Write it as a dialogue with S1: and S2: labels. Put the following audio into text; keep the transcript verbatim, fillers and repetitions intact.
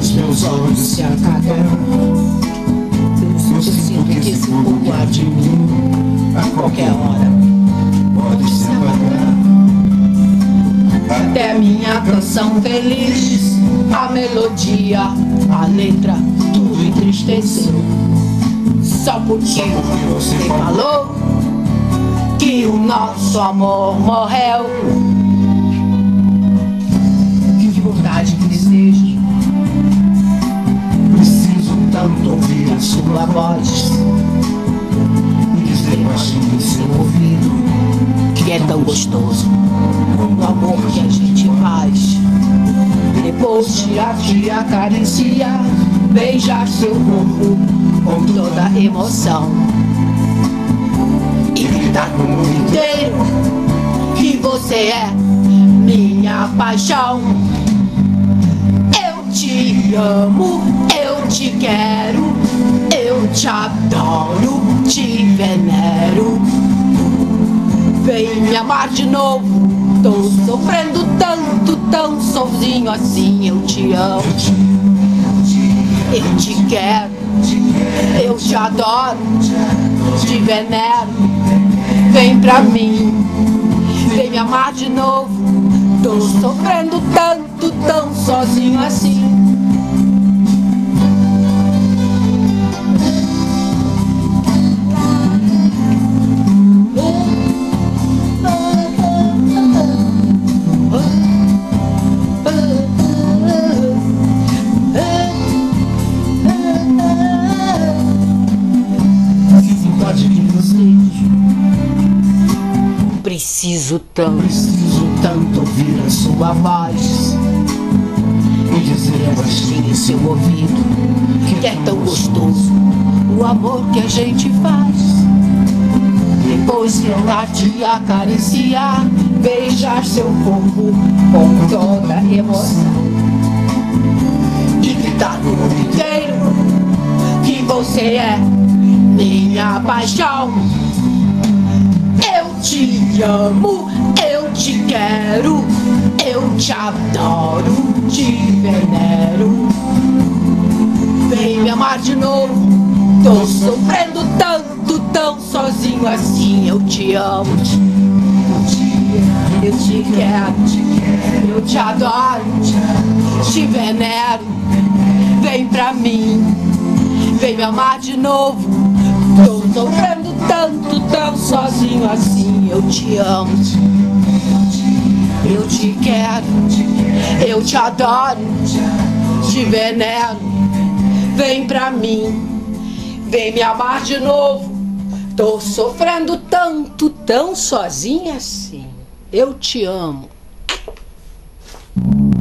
S1: os meus olhos se acabam. Eu sinto que esse fogo arde em mim a qualquer hora pode se apagar. Até minha canção feliz, a melodia, a letra, tudo entristeceu. Só porque você falou que o nosso amor morreu. Que vontade, que desejo, preciso tanto ouvir a sua voz e dizer baixinho em seu ouvido que é tão gostoso o amor que a gente faz. Depois de a te acariciar, beijar seu corpo com toda emoção e gritar no mundo inteiro que você é minha paixão. Eu te amo, eu te quero, eu te adoro, te venero. Vem me amar de novo, tô sofrendo tanto, tão sozinho assim. Eu te amo, eu te quero, eu te adoro, te venero. Vem pra mim, vem me amar de novo, tô sofrendo tanto, tão sozinho assim. Preciso tanto, preciso tanto ouvir a sua voz e dizer baixinho em seu ouvido que é tão gostoso o amor que a gente faz. Depois que eu lá te acariciar, beijar seu corpo com toda emoção e gritar no mundo inteiro que você é minha paixão. Eu te amo, eu te quero, eu te adoro, te venero. Vem me amar de novo, tô sofrendo tanto, tão sozinho assim. Eu te amo, eu te quero, eu te adoro, te venero. Vem pra mim, vem me amar de novo, tô sofrendo tanto, tão sozinho assim. Eu te amo, eu te quero, eu te adoro, te venero. Vem pra mim, vem me amar de novo, tô sofrendo tanto, tão sozinha assim. Eu te amo.